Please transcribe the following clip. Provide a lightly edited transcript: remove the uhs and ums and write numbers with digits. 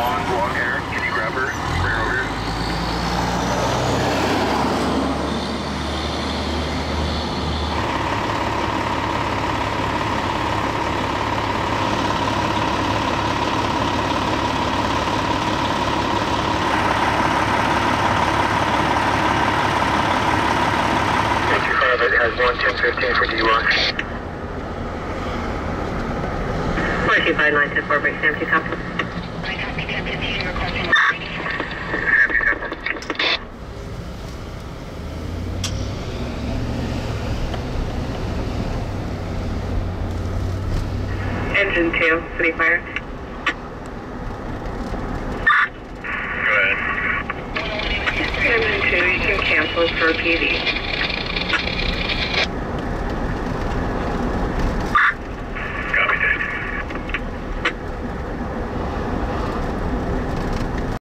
long hair. Can you grab her? Bring her over here. It has 11015 for DUI. 425 break, Sam, 2 copy. 1015 requesting Engine 2, City Fire. Go ahead. Engine 2, you can cancel for PD.